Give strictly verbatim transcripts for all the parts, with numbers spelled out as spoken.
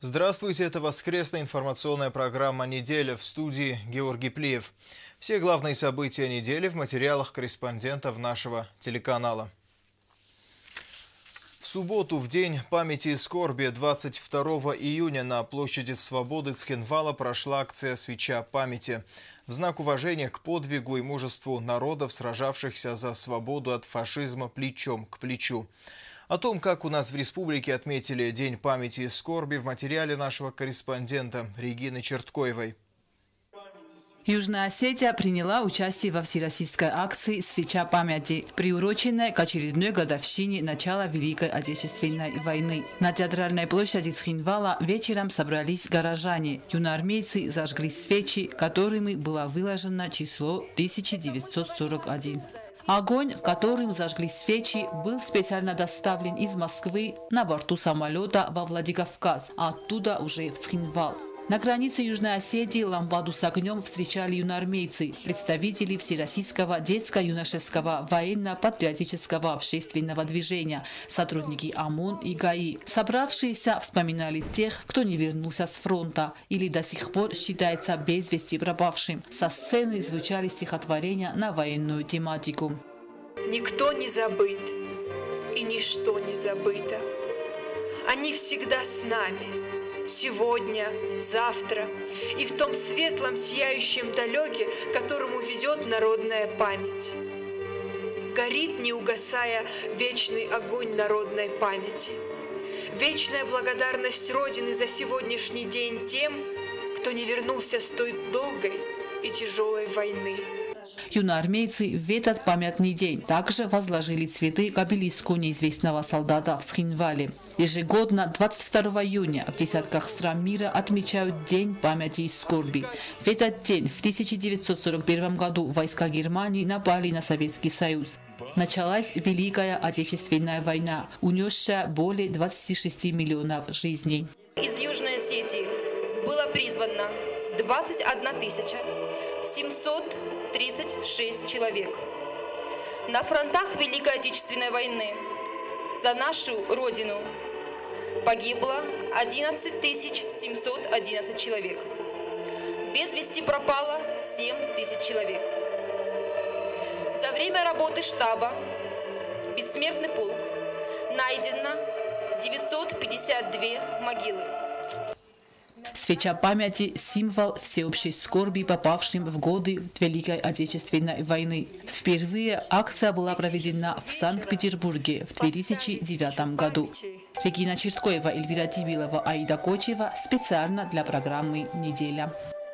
Здравствуйте, это воскресная информационная программа «Неделя», в студии Георгий Плиев. Все главные события недели в материалах корреспондентов нашего телеканала. В субботу, в день памяти и скорби, двадцать второго июня, на площади Свободы Цхинвала прошла акция «Свеча памяти». В знак уважения к подвигу и мужеству народов, сражавшихся за свободу от фашизма плечом к плечу. О том, как у нас в республике отметили День памяти и скорби, в материале нашего корреспондента Регины Черткоевой. Южная Осетия приняла участие во всероссийской акции «Свеча памяти», приуроченной к очередной годовщине начала Великой Отечественной войны. На театральной площади Цхинвала вечером собрались горожане. Юноармейцы зажгли свечи, которыми было выложено число тысяча девятьсот сорок один. Огонь, которым зажгли свечи, был специально доставлен из Москвы на борту самолета во Владикавказ, а оттуда уже в Цхинвал. На границе Южной Осетии лампаду с огнем встречали юноармейцы, представители Всероссийского детско-юношеского военно-патриотического общественного движения, сотрудники ОМОН и ГАИ. Собравшиеся вспоминали тех, кто не вернулся с фронта или до сих пор считается без вести пропавшим. Со сцены звучали стихотворения на военную тематику. Никто не забыт и ничто не забыто. Они всегда с нами. Сегодня, завтра и в том светлом, сияющем далеке, которому ведет народная память. Горит, не угасая, вечный огонь народной памяти. Вечная благодарность Родины за сегодняшний день тем, кто не вернулся с той долгой и тяжелой войны. Юноармейцы в этот памятный день также возложили цветы к обелиску неизвестного солдата в Цхинвале. Ежегодно двадцать второго июня в десятках стран мира отмечают День памяти и скорби. В этот день в тысяча девятьсот сорок первом году войска Германии напали на Советский Союз. Началась Великая Отечественная война, унесшая более двадцати шести миллионов жизней. Из Южной Осетии было призвано двадцать одна тысяча семьсот тридцать шесть человек. На фронтах Великой Отечественной войны за нашу Родину погибло одиннадцать тысяч семьсот одиннадцать человек. Без вести пропало семь тысяч человек. За время работы штаба «Бессмертный полк» найдено девятьсот пятьдесят две могилы. Свеча памяти – символ всеобщей скорби попавшим в годы Великой Отечественной войны. Впервые акция была проведена в Санкт-Петербурге в две тысячи девятом году. Регина Черткоева, Эльвира Тибилова, Аида Кочева специально для программы «Неделя».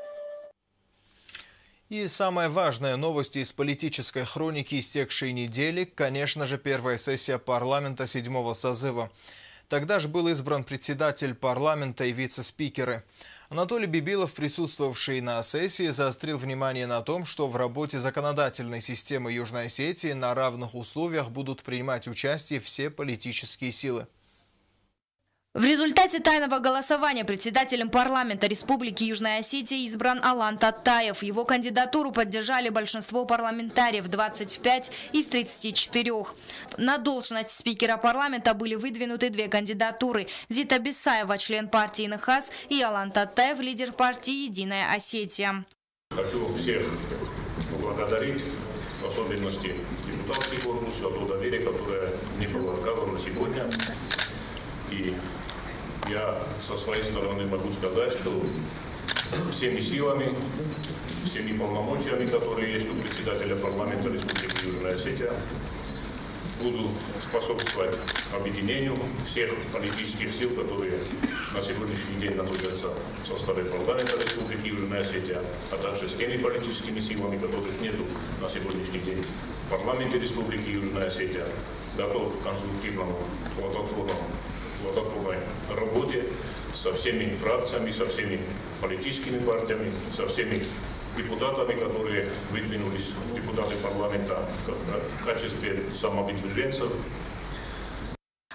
И самая важная новость из политической хроники истекшей недели, конечно же, первая сессия парламента седьмого созыва. Тогда же был избран председатель парламента и вице-спикеры. Анатолий Бибилов, присутствовавший на сессии, заострил внимание на том, что в работе законодательной системы Южной Осетии на равных условиях будут принимать участие все политические силы. В результате тайного голосования председателем парламента Республики Южная Осетия избран Алан Татаев. Его кандидатуру поддержали большинство парламентариев – двадцать пять из тридцати четырёх. На должность спикера парламента были выдвинуты две кандидатуры – Зита Бесаева, член партии НХАС, и Алан Татаев, лидер партии «Единая Осетия». Хочу всех поблагодарить, в особенности депутатский корпус, за то доверие, которое мне было оказано сегодня. И я со своей стороны могу сказать, что всеми силами, всеми полномочиями, которые есть у председателя парламента Республики Южная Осетия, буду способствовать объединению всех политических сил, которые на сегодняшний день находятся в составе парламента Республики Южная Осетия, а также с теми политическими силами, которых нету на сегодняшний день в парламенте Республики Южная Осетия. Готов к конструктивному, плодотворному плодотворной работе со всеми фракциями, со всеми политическими партиями, со всеми депутатами, которые выдвинулись депутаты парламента в качестве самовыдвиженцев.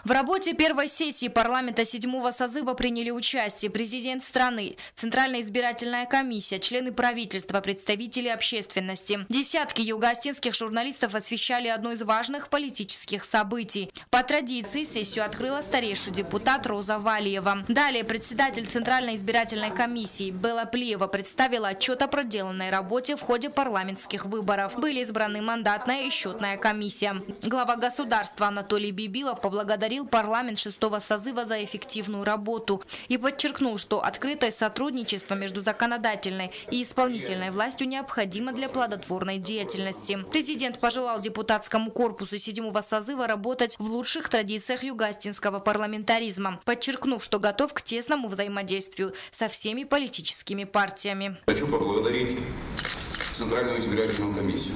В работе первой сессии парламента седьмого созыва приняли участие президент страны, Центральная избирательная комиссия, члены правительства, представители общественности. Десятки юго-остинских журналистов освещали одно из важных политических событий. По традиции сессию открыла старейший депутат Роза Валиева. Далее председатель Центральной избирательной комиссии Белла Плиева представила отчет о проделанной работе в ходе парламентских выборов. Были избраны мандатная и счетная комиссия. Глава государства Анатолий Бибилов поблагодарил парламент шестого созыва за эффективную работу и подчеркнул, что открытое сотрудничество между законодательной и исполнительной властью необходимо для плодотворной деятельности. Президент пожелал депутатскому корпусу седьмого созыва работать в лучших традициях юго-остинского парламентаризма, подчеркнув, что готов к тесному взаимодействию со всеми политическими партиями. Хочу поблагодарить Центральную избирательную комиссию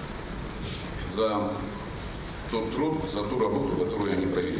за тот труд, за ту работу, которую они провели.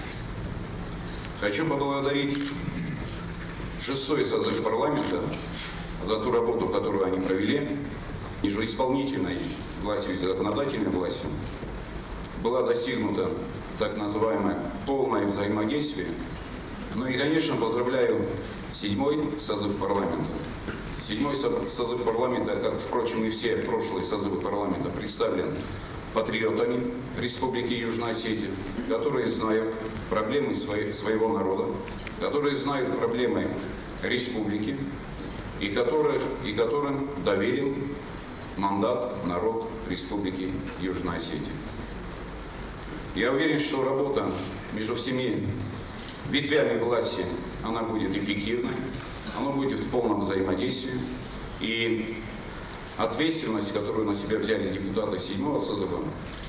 Хочу поблагодарить шестой созыв парламента за ту работу, которую они провели. Между исполнительной властью и законодательной властью была достигнута так называемое полное взаимодействие. Ну и, конечно, поздравляю седьмой созыв парламента. Седьмой созыв парламента, как, впрочем, и все прошлые созывы парламента, представлен патриотами Республики Южная Осетия, которые знают проблемы своего народа, которые знают проблемы республики и, которых, и которым доверил мандат народ Республики Южная Осетия. Я уверен, что работа между всеми ветвями власти, она будет эффективной, она будет в полном взаимодействии. И ответственность, которую на себя взяли депутаты седьмого созыва,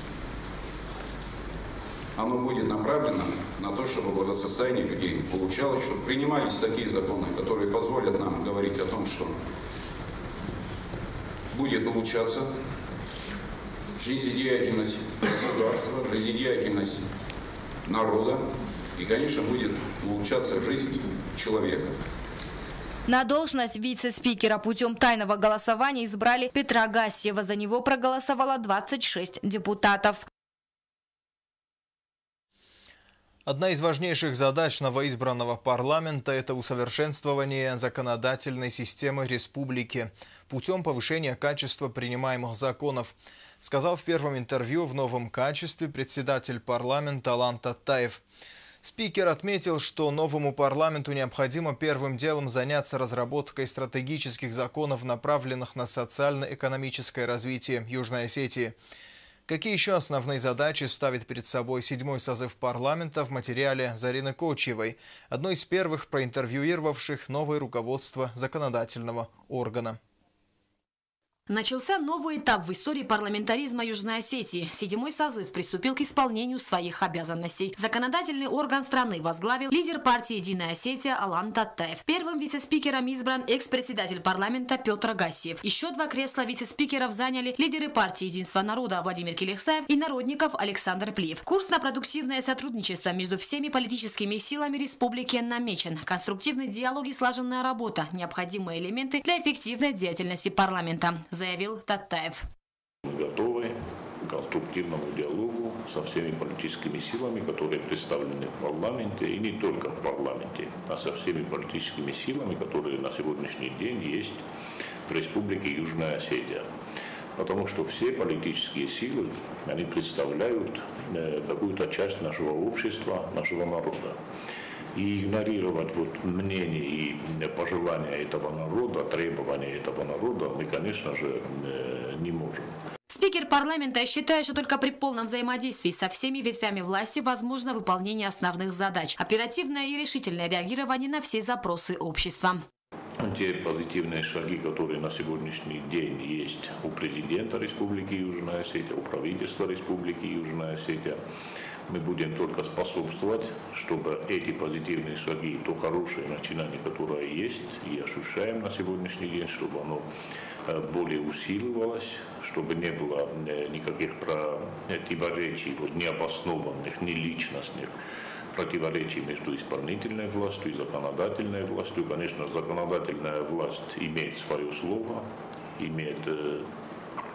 она будет направлена на то, чтобы благосостояние людей получалось, чтобы принимались такие законы, которые позволят нам говорить о том, что будет улучшаться жизнедеятельность государства, жизнедеятельность народа и, конечно, будет улучшаться жизнь человека. На должность вице-спикера путем тайного голосования избрали Петра Гассиева. За него проголосовало двадцать шесть депутатов. Одна из важнейших задач новоизбранного парламента – это усовершенствование законодательной системы республики путем повышения качества принимаемых законов, сказал в первом интервью в новом качестве председатель парламента Алан Таттаев. Спикер отметил, что новому парламенту необходимо первым делом заняться разработкой стратегических законов, направленных на социально-экономическое развитие Южной Осетии. Какие еще основные задачи ставит перед собой седьмой созыв парламента, в материале Зарины Кочиевой, одной из первых проинтервьюировавших новое руководство законодательного органа. Начался новый этап в истории парламентаризма Южной Осетии. Седьмой созыв приступил к исполнению своих обязанностей. Законодательный орган страны возглавил лидер партии «Единая Осетия» Алан Таттаев. Первым вице-спикером избран экс-председатель парламента Петр Гассиев. Еще два кресла вице-спикеров заняли лидеры партии «Единство народа» Владимир Килихсаев и народников Александр Плиев. Курс на продуктивное сотрудничество между всеми политическими силами республики намечен. Конструктивный диалог и слаженная работа – необходимые элементы для эффективной деятельности парламента, заявил Таттаев. Мы готовы к конструктивному диалогу со всеми политическими силами, которые представлены в парламенте, и не только в парламенте, а со всеми политическими силами, которые на сегодняшний день есть в Республике Южная Осетия. Потому что все политические силы, они представляют какую-то часть нашего общества, нашего народа. И игнорировать вот мнение и пожелания этого народа, требования этого народа мы, конечно же, не можем. Спикер парламента считает, что только при полном взаимодействии со всеми ветвями власти возможно выполнение основных задач, оперативное и решительное реагирование на все запросы общества. Те позитивные шаги, которые на сегодняшний день есть у президента Республики Южная Осетия, у правительства Республики Южная Осетия, мы будем только способствовать, чтобы эти позитивные шаги, то хорошее начинание, которое есть и ощущаем на сегодняшний день, чтобы оно более усиливалось, чтобы не было никаких противоречий, вот, необоснованных, неличностных противоречий между исполнительной властью и законодательной властью. Конечно, законодательная власть имеет свое слово, имеет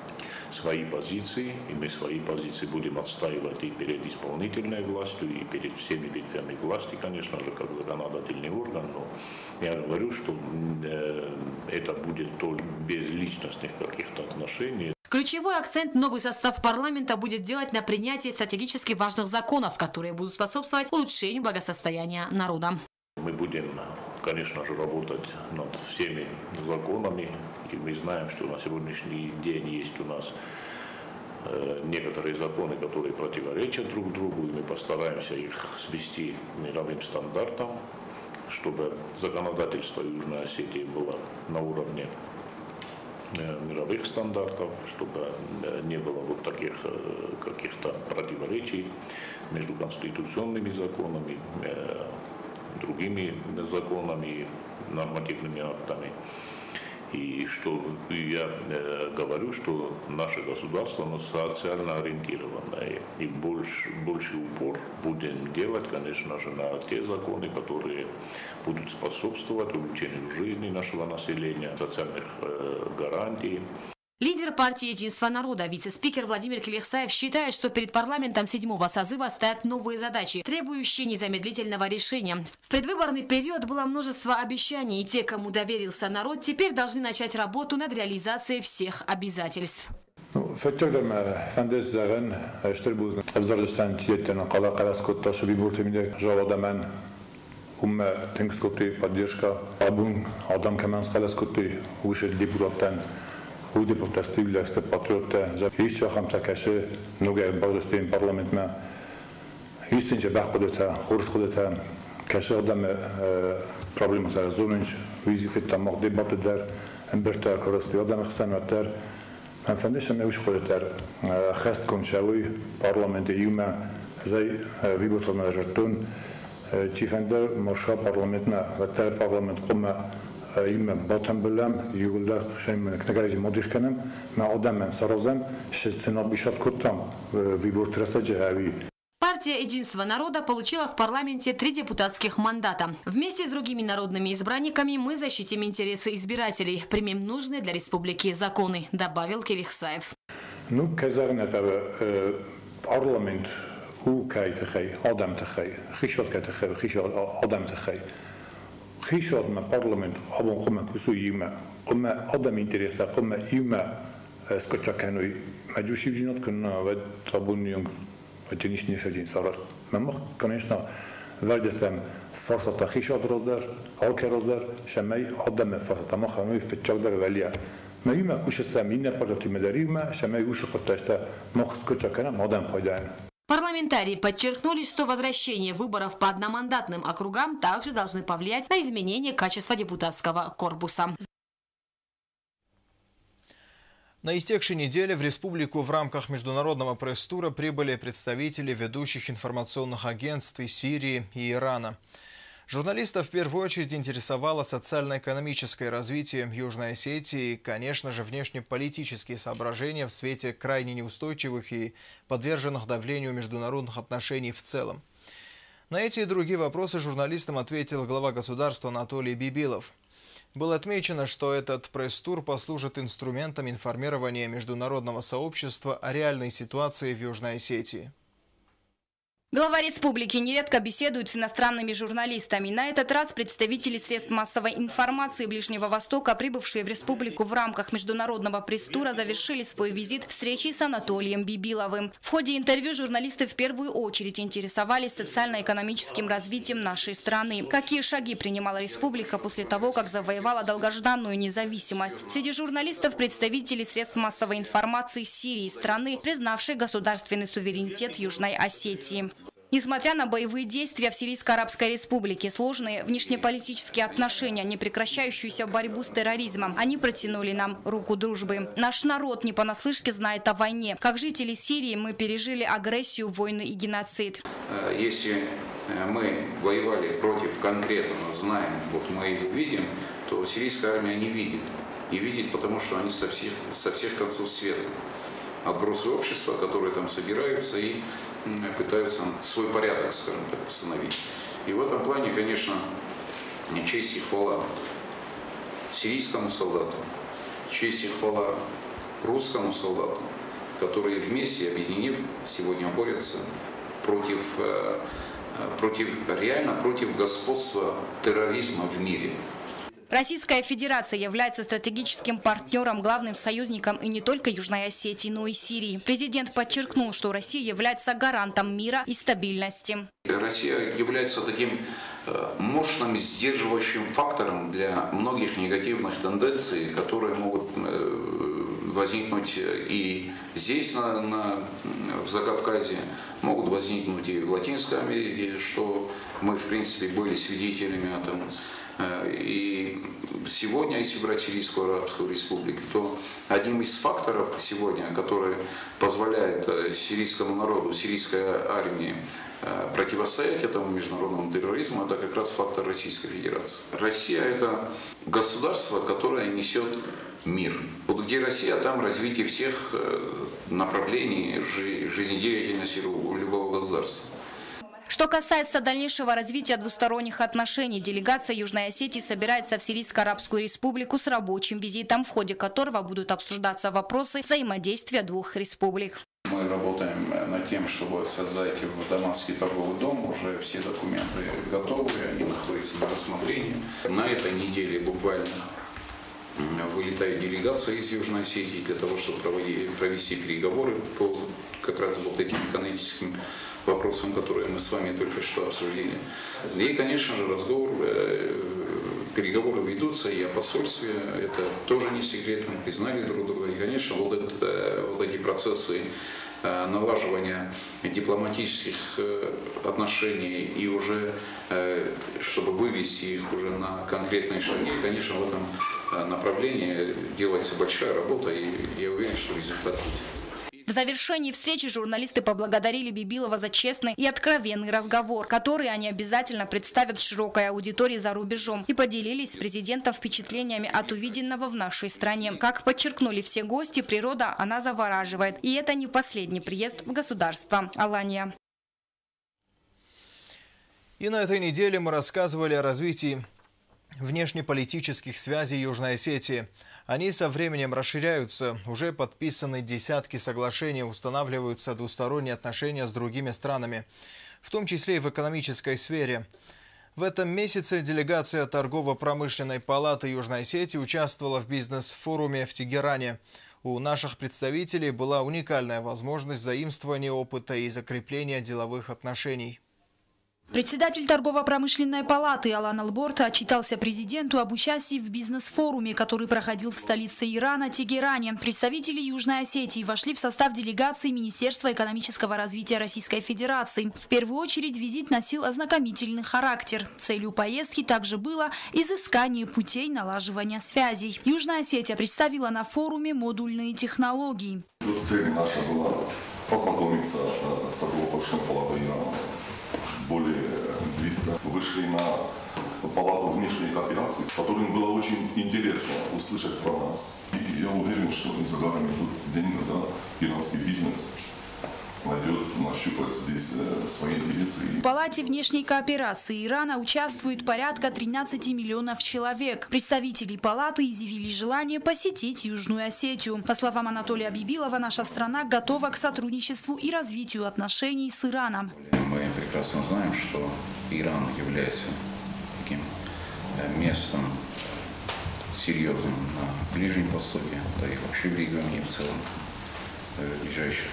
свои позиции, и мы свои позиции будем отстаивать и перед исполнительной властью, и перед всеми ветвями власти, конечно же, как законодательный орган, но я говорю, что это будет только без личностных каких-то отношений. Ключевой акцент новый состав парламента будет делать на принятии стратегически важных законов, которые будут способствовать улучшению благосостояния народа. Мы будем, конечно же, работать над всеми законами, и мы знаем, что на сегодняшний день есть у нас некоторые законы, которые противоречат друг другу, и мы постараемся их свести к мировым стандартам, чтобы законодательство Южной Осетии было на уровне мировых стандартов, чтобы не было вот таких каких-то противоречий между конституционными законами, другими законами, нормативными актами. И что я говорю, что наше государство оно социально ориентированное, и больше, больше упор будем делать, конечно же, на те законы, которые будут способствовать улучшению жизни нашего населения, социальных э, гарантий. Лидер партии «Единство народа», вице-спикер Владимир Келихсаев считает, что перед парламентом седьмого созыва стоят новые задачи, требующие незамедлительного решения. В предвыборный период было множество обещаний, и те, кому доверился народ, теперь должны начать работу над реализацией всех обязательств. U deputatství ste patriote, že ještě ham také mnohé bazestem parlamentme. Jistě, že bych chodil, chůr chodil, když adam problémy tady zónič, vyzývit tam mohl debaty der, emberter koristý adam chcenater. Man fandeš, že už chodil, chest končaluj parlamenty juma, zaj výborné žertun, či fandel marša parlamentna, veter parlament koma. Ima batem bylem, yıllar şeyim knegarici modişkenem, ma odammen sarozem, şetsena bişat kurtam, vibur трестаджи хави. Партия «Единство народа» получила в парламенте три депутатских мандата. Вместе с другими народными избранниками мы защитим интересы избирателей, примем нужные для республики законы, добавил Келихсаев. Ну, казарин это парламент у кайтахай, адам тахай, хишот кайтахай, хишот адам тахай. خیشاد ما پارلمان آبان قم کسوی ما قم آدم اینترستا قم یوما اسکچا کنوی مجوشی بجنات کننا و تابونیون و جنیش نیشجین سراست من مخ کنیشنا وردستم فرصت خیشاد روز در آل که روز در شمای آدم فرصت ما خانوی فتچاق در ولیا ما یوما کوشستم این نپارتی مداری ما شمای وش قطعشتا مخ اسکچا کنم آدم پایدان. Парламентарии подчеркнули, что возвращение выборов по одномандатным округам также должны повлиять на изменение качества депутатского корпуса. На истекшей неделе в республику в рамках международного пресс-тура прибыли представители ведущих информационных агентств из Сирии и Ирана. Журналистов в первую очередь интересовало социально-экономическое развитие Южной Осетии и, конечно же, внешнеполитические соображения в свете крайне неустойчивых и подверженных давлению международных отношений в целом. На эти и другие вопросы журналистам ответил глава государства Анатолий Бибилов. Было отмечено, что этот пресс-тур послужит инструментом информирования международного сообщества о реальной ситуации в Южной Осетии. Глава республики нередко беседует с иностранными журналистами. На этот раз представители средств массовой информации Ближнего Востока, прибывшие в республику в рамках международного пресс-тура, завершили свой визит встречей с Анатолием Бибиловым. В ходе интервью журналисты в первую очередь интересовались социально-экономическим развитием нашей страны. Какие шаги принимала республика после того, как завоевала долгожданную независимость? Среди журналистов представители средств массовой информации Сирии, страны, признавшей государственный суверенитет Южной Осетии. Несмотря на боевые действия в Сирийско-Арабской Республике, сложные внешнеполитические отношения, непрекращающуюся борьбу с терроризмом, они протянули нам руку дружбы. Наш народ не понаслышке знает о войне. Как жители Сирии мы пережили агрессию, войны и геноцид. Если мы воевали против конкретного, знаем, вот мы его видим, то сирийская армия не видит. Не видит, потому что они со всех, со всех концов света. Отбросы общества, которые там собираются и пытаются свой порядок, скажем так, установить. И в этом плане, конечно, честь и хвала сирийскому солдату, честь и хвала русскому солдату, которые вместе, объединив, сегодня борются против, против, реально против господства терроризма в мире. Российская Федерация является стратегическим партнером, главным союзником и не только Южной Осетии, но и Сирии. Президент подчеркнул, что Россия является гарантом мира и стабильности. Россия является таким мощным сдерживающим фактором для многих негативных тенденций, которые могут возникнуть и здесь, на, на, в Закавказье, могут возникнуть и в Латинской Америке, что мы, в принципе, были свидетелями этому. И сегодня, если брать Сирийскую Арабскую Республику, то одним из факторов сегодня, который позволяет сирийскому народу, сирийской армии противостоять этому международному терроризму, это как раз фактор Российской Федерации. Россия – это государство, которое несет мир. Вот где Россия, там развитие всех направлений жизнедеятельности любого государства. Что касается дальнейшего развития двусторонних отношений, делегация Южной Осетии собирается в Сирийско-Арабскую Республику с рабочим визитом, в ходе которого будут обсуждаться вопросы взаимодействия двух республик. Мы работаем над тем, чтобы создать в Дамасский торговый дом. Уже все документы готовы, они находятся на рассмотрении. На этой неделе буквально вылетает делегация из Южной Осетии для того, чтобы провести переговоры по как раз вот этим экономическим вопросам, которые мы с вами только что обсудили. И, конечно же, разговор, переговоры ведутся и о посольстве. Это тоже не секрет, мы признали друг друга. И, конечно, вот, это, вот эти процессы налаживания дипломатических отношений и уже, чтобы вывести их уже на конкретные шаги, конечно, в этом направлении делается большая работа, и я уверен, что результат будет. В завершении встречи журналисты поблагодарили Бибилова за честный и откровенный разговор, который они обязательно представят широкой аудитории за рубежом, и поделились с президентом впечатлениями от увиденного в нашей стране. Как подчеркнули все гости, природа, она завораживает. И это не последний приезд в государство Алания. И на этой неделе мы рассказывали о развитии внешнеполитических связей Южной Осетии. Они со временем расширяются. Уже подписаны десятки соглашений, устанавливаются двусторонние отношения с другими странами, в том числе и в экономической сфере. В этом месяце делегация Торгово-промышленной палаты Южной Осетии участвовала в бизнес-форуме в Тегеране. У наших представителей была уникальная возможность заимствования опыта и закрепления деловых отношений. Председатель Торгово-промышленной палаты Алан Алборт отчитался президенту об участии в бизнес-форуме, который проходил в столице Ирана, Тегеране. Представители Южной Осетии вошли в состав делегации Министерства экономического развития Российской Федерации. В первую очередь визит носил ознакомительный характер. Целью поездки также было изыскание путей налаживания связей. Южная Осетия представила на форуме модульные технологии. Цель наша была познакомиться с Торгово-промышленной палатой Ирана. Более близко вышли на палату внешних операций, которым было очень интересно услышать про нас. И я уверен, что не за горами тут день, когда иранский бизнес найдет, нащупает здесь свои интересы. В палате внешней кооперации Ирана участвует порядка тринадцати миллионов человек. Представители палаты изъявили желание посетить Южную Осетию. По словам Анатолия Бибилова, наша страна готова к сотрудничеству и развитию отношений с Ираном. Мы прекрасно знаем, что Иран является таким местом серьезным на Ближнем Востоке, да и вообще в регионе в целом, в ближайших,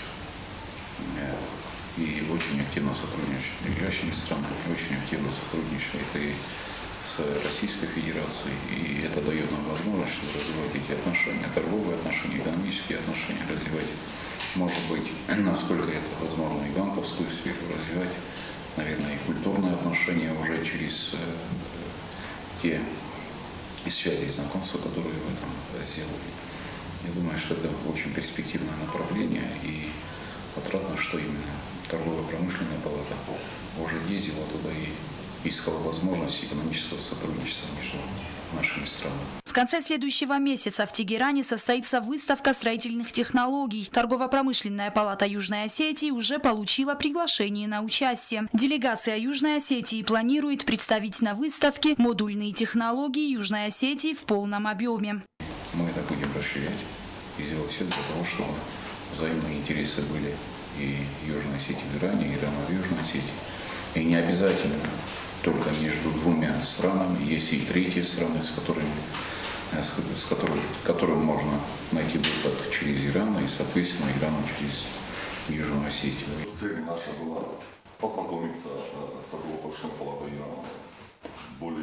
и очень активно сотрудничает с ближайшими странами, очень активно сотрудничает и с Российской Федерацией, и это дает нам возможность развивать эти отношения, торговые отношения, экономические отношения, развивать, может быть, насколько это возможно, и банковскую сферу развивать, наверное, и культурные отношения уже через э, те связи и знакомства, которые в этом сделали. Я думаю, что это очень перспективное направление, и отрадно, что именно торгово-промышленная палата уже ездила туда и искала возможность экономического сотрудничества между нашими странами. В конце следующего месяца в Тегеране состоится выставка строительных технологий. Торгово-промышленная палата Южной Осетии уже получила приглашение на участие. Делегация Южной Осетии планирует представить на выставке модульные технологии Южной Осетии в полном объеме. Мы это будем расширять и делать все для того, чтобы взаимные интересы были и Южной Осетии в Иране, и Ирана в Южной Осетии. И не обязательно только между двумя странами, есть и третьи страны, с которыми, с которыми, которым можно найти выход через Иран, и, соответственно, Ирану через Южную Осетию. Цель наша была познакомиться с торгово-промышленной палатой Ирана более...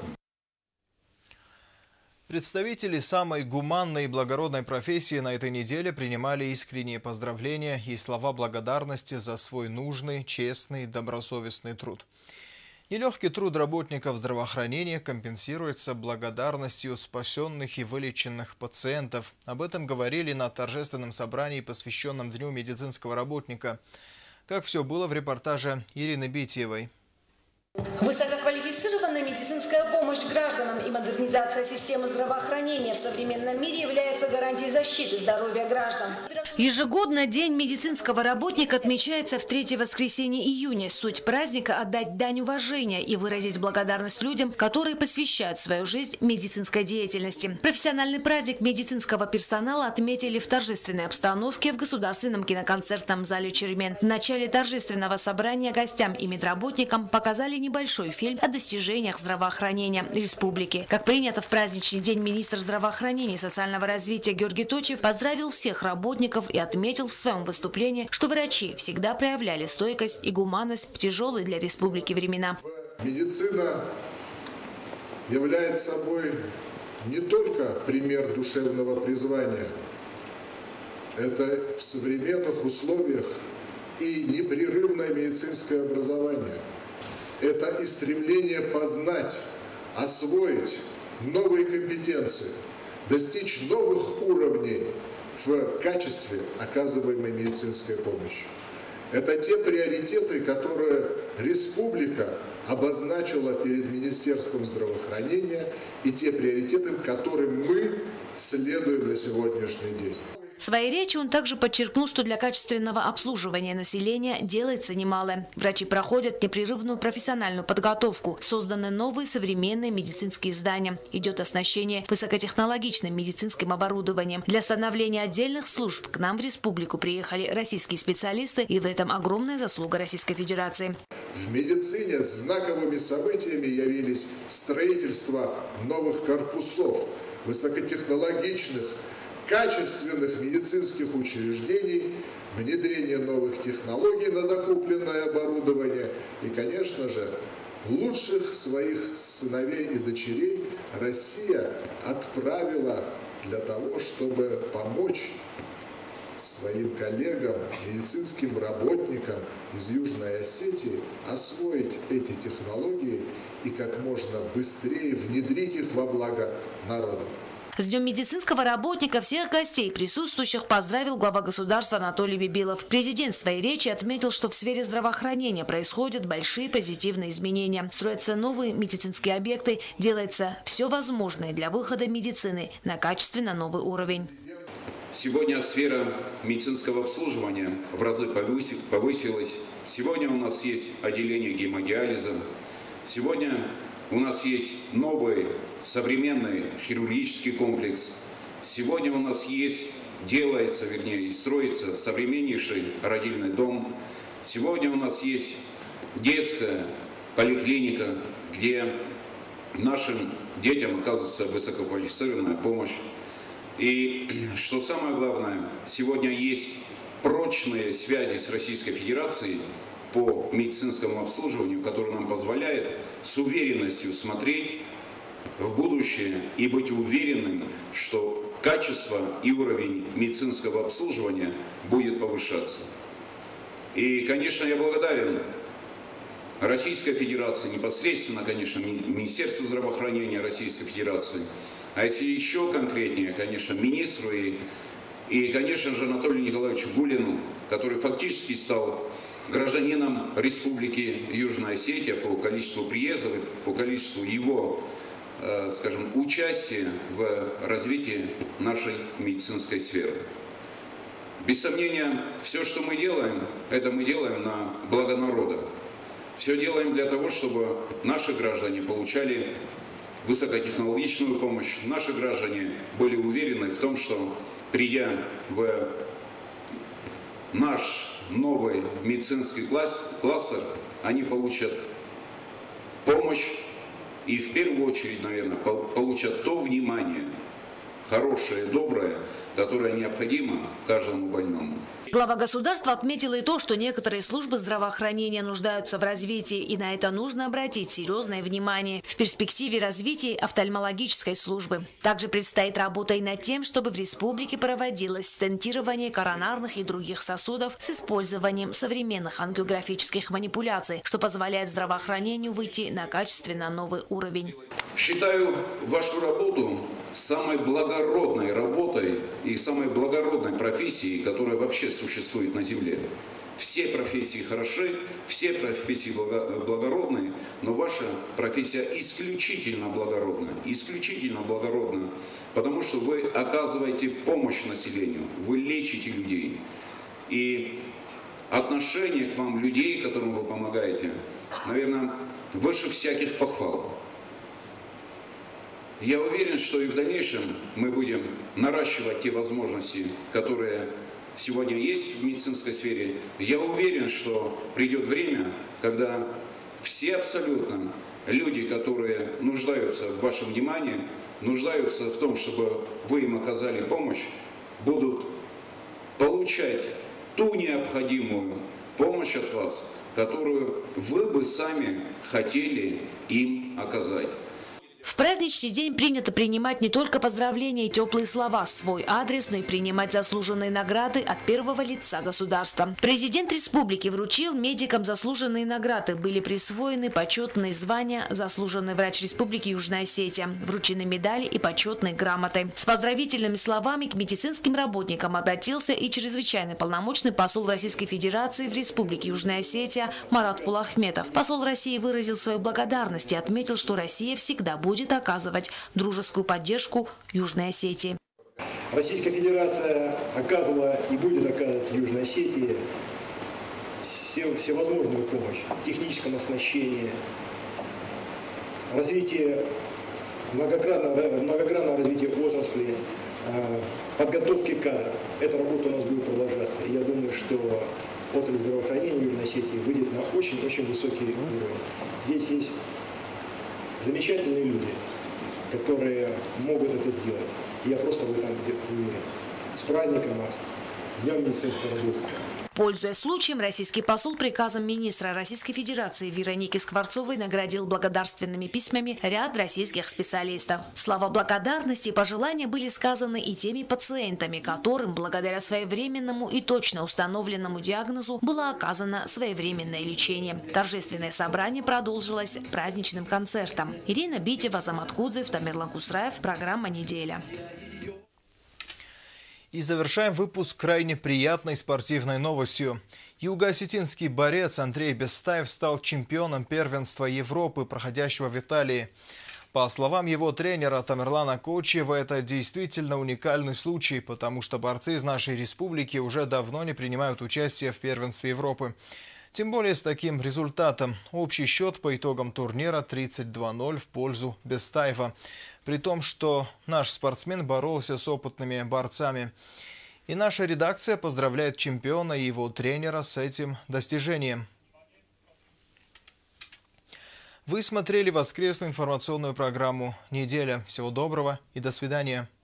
Представители самой гуманной и благородной профессии на этой неделе принимали искренние поздравления и слова благодарности за свой нужный, честный, добросовестный труд. Нелегкий труд работников здравоохранения компенсируется благодарностью спасенных и вылеченных пациентов. Об этом говорили на торжественном собрании, посвященном Дню медицинского работника. Как все было в репортаже Ирины Битьевой. Высококвалифицированная медицинская помощь гражданам и модернизация системы здравоохранения в современном мире является гарантией защиты здоровья граждан. Ежегодно День медицинского работника отмечается в третье воскресенье июня. Суть праздника – отдать дань уважения и выразить благодарность людям, которые посвящают свою жизнь медицинской деятельности. Профессиональный праздник медицинского персонала отметили в торжественной обстановке в Государственном киноконцертном зале «Черемен». В начале торжественного собрания гостям и медработникам показали небольшой фильм о достижениях здравоохранения республики. Как принято в праздничный день, министр здравоохранения и социального развития Георгий Точев поздравил всех работников и отметил в своем выступлении, что врачи всегда проявляли стойкость и гуманность в тяжелые для республики времена. Медицина является собой не только пример душевного призвания. Это в современных условиях и непрерывное медицинское образование. Это и стремление познать, освоить новые компетенции, достичь новых уровней в качестве оказываемой медицинской помощи. Это те приоритеты, которые республика обозначила перед Министерством здравоохранения, и те приоритеты, которым мы следуем на сегодняшний день. В своей речи он также подчеркнул, что для качественного обслуживания населения делается немало. Врачи проходят непрерывную профессиональную подготовку. Созданы новые современные медицинские здания. Идет оснащение высокотехнологичным медицинским оборудованием. Для становления отдельных служб к нам в республику приехали российские специалисты, и в этом огромная заслуга Российской Федерации. В медицине знаковыми событиями явились строительство новых корпусов, высокотехнологичных, качественных медицинских учреждений, внедрение новых технологий на закупленное оборудование и, конечно же, лучших своих сыновей и дочерей Россия отправила для того, чтобы помочь своим коллегам, медицинским работникам из Южной Осетии освоить эти технологии и как можно быстрее внедрить их во благо народа. С Днем медицинского работника всех гостей присутствующих поздравил глава государства Анатолий Бибилов. Президент в своей речи отметил, что в сфере здравоохранения происходят большие позитивные изменения. Строятся новые медицинские объекты, делается все возможное для выхода медицины на качественно новый уровень. Сегодня сфера медицинского обслуживания в разы повысилась. Сегодня у нас есть отделение гемодиализа. Сегодня у нас есть новый современный хирургический комплекс. Сегодня у нас есть, делается, вернее, и строится современнейший родильный дом. Сегодня у нас есть детская поликлиника, где нашим детям оказывается высококвалифицированная помощь. И что самое главное, сегодня есть прочные связи с Российской Федерацией по медицинскому обслуживанию, который нам позволяет с уверенностью смотреть в будущее и быть уверенным, что качество и уровень медицинского обслуживания будет повышаться. И, конечно, я благодарен Российской Федерации, непосредственно, конечно, Министерству здравоохранения Российской Федерации, а если еще конкретнее, конечно, министру и, и, конечно же, Анатолию Николаевичу Гулину, который фактически стал гражданином Республики Южная Осетия по количеству приездов, по количеству его, э, скажем, участия в развитии нашей медицинской сферы. Без сомнения, все, что мы делаем, это мы делаем на благо народа. Все делаем для того, чтобы наши граждане получали высокотехнологичную помощь. Наши граждане были уверены в том, что, придя в наш новый медицинский класс, кластер, они получат помощь и в первую очередь, наверное, получат то внимание, хорошее, доброе, которое необходимо каждому больному. Глава государства отметила и то, что некоторые службы здравоохранения нуждаются в развитии, и на это нужно обратить серьезное внимание в перспективе развития офтальмологической службы. Также предстоит работа и над тем, чтобы в республике проводилось стентирование коронарных и других сосудов с использованием современных ангиографических манипуляций, что позволяет здравоохранению выйти на качественно новый уровень. Считаю вашу работу самой благородной работой и самой благородной профессией, которая вообще существует на Земле. Все профессии хороши, все профессии благородные, но ваша профессия исключительно благородна, исключительно благородна, потому что вы оказываете помощь населению, вы лечите людей. И отношение к вам людей, которым вы помогаете, наверное, выше всяких похвал. Я уверен, что и в дальнейшем мы будем наращивать те возможности, которые сегодня есть в медицинской сфере. Я уверен, что придет время, когда все абсолютно люди, которые нуждаются в вашем внимании, нуждаются в том, чтобы вы им оказали помощь, будут получать ту необходимую помощь от вас, которую вы бы сами хотели им оказать. В праздничный день принято принимать не только поздравления и теплые слова в свой адрес, но и принимать заслуженные награды от первого лица государства. Президент республики вручил медикам заслуженные награды. Были присвоены почетные звания «Заслуженный врач республики Южная Осетия», вручены медали и почетные грамоты. С поздравительными словами к медицинским работникам обратился и чрезвычайный полномочный посол Российской Федерации в республике Южная Осетия Марат Пулахметов. Посол России выразил свою благодарность и отметил, что Россия всегда будет будет оказывать дружескую поддержку Южной Осетии. Российская Федерация оказывала и будет оказывать Южной Осетии все, всевозможную помощь в техническом оснащении, развитие, многогранного, многогранного развития отрасли, подготовки кадров. Эта работа у нас будет продолжаться. И я думаю, что отрасль здравоохранения Южной Осетии выйдет на очень-очень высокий уровень. Здесь есть замечательные люди, которые могут это сделать. И я просто в этом уверен. С праздником вас! С Днем медицинского работника! Пользуясь случаем, российский посол приказом министра Российской Федерации Вероники Скворцовой наградил благодарственными письмами ряд российских специалистов. Слова благодарности и пожелания были сказаны и теми пациентами, которым, благодаря своевременному и точно установленному диагнозу, было оказано своевременное лечение. Торжественное собрание продолжилось праздничным концертом. Ирина Битева, Азамат Кудзев, Тамерлан Кусраев. Программа «Неделя». И завершаем выпуск крайне приятной спортивной новостью. Юго-осетинский борец Андрей Бестаев стал чемпионом первенства Европы, проходящего в Италии. По словам его тренера Тамерлана Кочиева, это действительно уникальный случай, потому что борцы из нашей республики уже давно не принимают участие в первенстве Европы. Тем более с таким результатом. Общий счет по итогам турнира тридцать два ноль в пользу Бестаева. При том, что наш спортсмен боролся с опытными борцами. И наша редакция поздравляет чемпиона и его тренера с этим достижением. Вы смотрели воскресную информационную программу «Неделя». Всего доброго и до свидания.